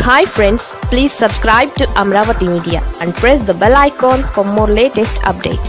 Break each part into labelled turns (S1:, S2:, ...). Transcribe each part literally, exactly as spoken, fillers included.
S1: Hi friends, please subscribe to Amravati Media and press the bell icon for more latest updates.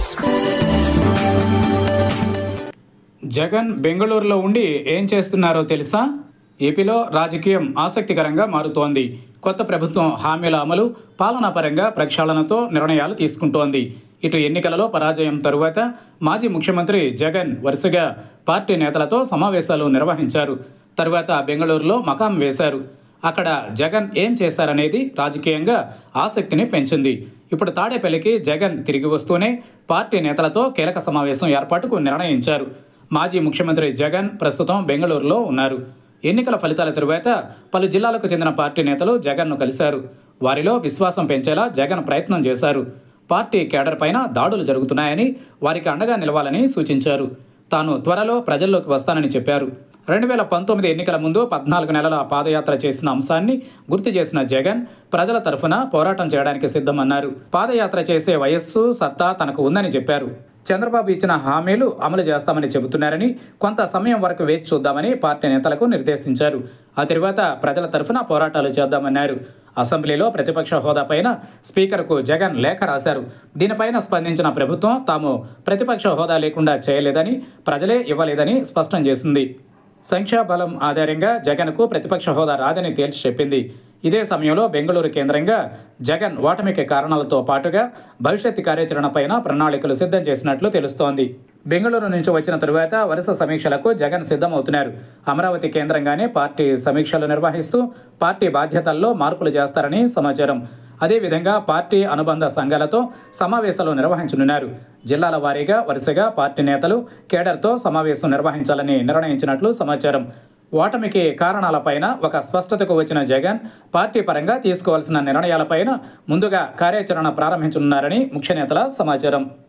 S2: Jagan బెంగళూరులో ఉండి ఏం చేస్తున్నారో తెలుసా? ఏపీలో రాజకీయం ఆసక్తికరంగా మారుతోంది. కొత్త ప్రభుత్వం హామీల అమలు, పాలనా పరంగా ప్రక్షాళనతో నిర్ణయాలు తీసుకుంటోంది. ఇటు ఎన్నికలలో పరాజయం తరువాత మాజీ ముఖ్యమంత్రి జగన్ వరుసగా పార్టీ నేతలతో సమావేశాలు నిర్వహించారు. తరువాత బెంగళూరులో మకాం వేశారు. అక్కడ జగన్ ఏం చేశారనేది రాజకీయంగా ఆసక్తిని పెంచింది. ఇప్పుడు తాడేపల్లికి జగన్ తిరిగి వస్తూనే పార్టీ నేతలతో కీలక సమావేశం ఏర్పాటుకు నిర్ణయించారు. మాజీ ముఖ్యమంత్రి జగన్ ప్రస్తుతం బెంగళూరులో ఉన్నారు. ఎన్నికల ఫలితాల తరువాత పలు జిల్లాలకు చెందిన పార్టీ నేతలు జగన్ను కలిశారు. వారిలో విశ్వాసం పెంచేలా జగన్ ప్రయత్నం చేశారు. పార్టీ కేడర్ పైన దాడులు జరుగుతున్నాయని, వారికి అండగా నిలవాలని సూచించారు. తాను త్వరలో ప్రజల్లోకి వస్తానని చెప్పారు. రెండు వేల పంతొమ్మిది ఎన్నికల ముందు పద్నాలుగు నెలల పాదయాత్ర చేసిన అంశాన్ని గుర్తు చేసిన జగన్ ప్రజల తరఫున పోరాటం చేయడానికి సిద్ధమన్నారు. పాదయాత్ర చేసే వయస్సు, సత్తా తనకు ఉందని చెప్పారు. చంద్రబాబు ఇచ్చిన హామీలు అమలు చేస్తామని చెబుతున్నారని, కొంత సమయం వరకు వేచి చూద్దామని పార్టీ నేతలకు నిర్దేశించారు. ఆ తరువాత ప్రజల తరఫున పోరాటాలు చేద్దామన్నారు. అసెంబ్లీలో ప్రతిపక్ష హోదాపైన స్పీకర్కు జగన్ లేఖ రాశారు. దీనిపైన స్పందించిన ప్రభుత్వం తాము ప్రతిపక్ష హోదా లేకుండా చేయలేదని, ప్రజలే ఇవ్వలేదని స్పష్టం చేసింది. సంఖ్యాబలం ఆధారంగా జగన్కు ప్రతిపక్ష హోదా రాదని తేల్చి చెప్పింది. ఇదే సమయంలో బెంగళూరు కేంద్రంగా జగన్ ఓటమికి కారణాలతో పాటుగా భవిష్యత్తు కార్యాచరణపైన ప్రణాళికలు సిద్ధం చేసినట్లు తెలుస్తోంది. బెంగళూరు నుంచి వచ్చిన తరువాత వరుస సమీక్షలకు జగన్ సిద్ధమవుతున్నారు. అమరావతి కేంద్రంగానే పార్టీ సమీక్షలు నిర్వహిస్తూ పార్టీ బాధ్యతల్లో మార్పులు చేస్తారని సమాచారం. అదేవిధంగా పార్టీ అనుబంధ సంఘాలతో సమావేశాలు నిర్వహించనున్నారు. జిల్లాల వారీగా వరుసగా పార్టీ నేతలు కేడర్తో సమావేశం నిర్వహించాలని నిర్ణయించినట్లు సమాచారం. ఓటమికి కారణాలపైన ఒక స్పష్టతకు వచ్చిన జగన్ పార్టీ పరంగా తీసుకోవాల్సిన నిర్ణయాలపైన ముందుగా కార్యాచరణ ప్రారంభించనున్నారని ముఖ్య నేతల సమాచారం.